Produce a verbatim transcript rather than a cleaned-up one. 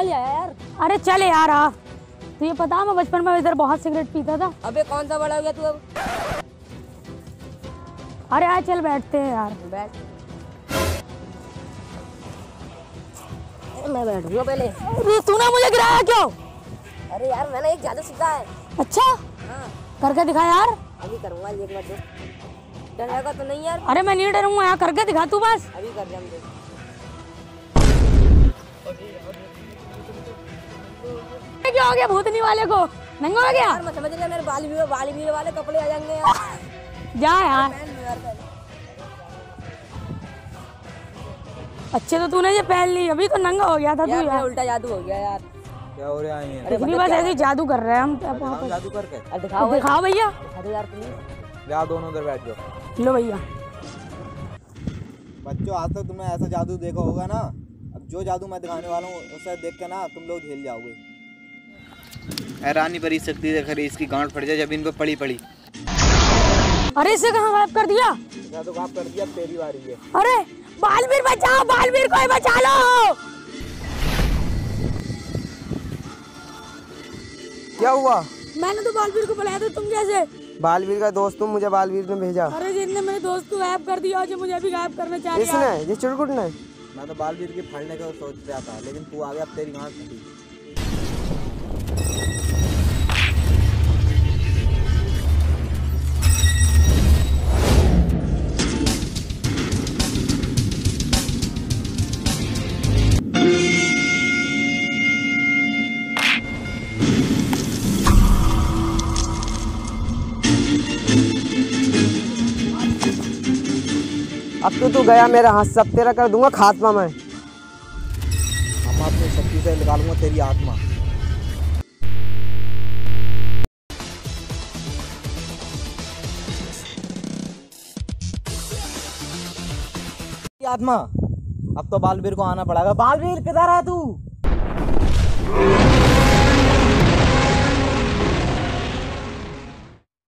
कहाँ ले आया यार? अरे चल यार आ। तुझे पता मैं बचपन में इधर बहुत सिगरेट पीता था। अबे कौन सा बड़ा हो गया तू अब? अरे आज चल बैठते हैं यार। बैठ। मैं बैठूंगा पहले। तूने मुझे गिराया क्यों? अरे यार मैंने एक जादू सीखा है। अच्छा हाँ करके दिखा यार। अभी करूँगा, एक बार तो डरेगा तो नहीं यार? अरे मैं नहीं डरूंगा यार, करके दिखा तू बस। अभी कर दे। क्या हो गया भूतनी वाले को? नंगा हो गया यार मैं समझ रहा मेरे बाल भी बाल भी वाले कपड़े आ जाएंगे यार। जा यार। अच्छे तो तूने ये पहन ली, अभी तो नंगा हो गया था तू यार। उल्टा जादू हो गया यार। क्या हो रहा है? कुछ नहीं, बस ऐसे जादू कर रहे हैं हम। जादू करके दिखाओ दिखाओ भैया। दिखा दो यार प्लीज। ले आओ, दोनों उधर बैठ जाओ। लो भैया। बच्चों आज तक तुमने ऐसा जादू देखा होगा ना, अब जो जादू मैं दिखाने वाला हूँ उसे देख के ना तुम लोग झेल जाओगे। हैरानी भरी शक्ति देख रही, इसकी गांठ फट जाए जब इन पे पड़ी पड़ी। अरे इसे कहाँ गायब कर दिया? जादू गायब कर दिया, तेरी बारी है। अरे बालवीर बचाओ, बालवीर को बचा लो। क्या हुआ? मैंने तो बालवीर को बुलाया था, तुम कैसे? बालवीर का दोस्त हूँ, मुझे बालवीर ने भेजा। अरे जिसने मेरे दोस्त को गायब कर दिया, जो मुझे भी गायब करना चाह रहा है। इसने? ये चिड़कुट ने? मैं तो बालवीर की फाड़ने का सोच रहा था, लेकिन तू आ गया, अब तेरी गांठ फटी। अब तो तू गया, मेरा हाथ सब तेरा कर दूंगा खात्मा मैं। हम अपनी शक्ति से निकालूंगा तेरी आत्मा। आत्मा अब तो बालवीर को आना पड़ेगा। बालवीर किधर है तू?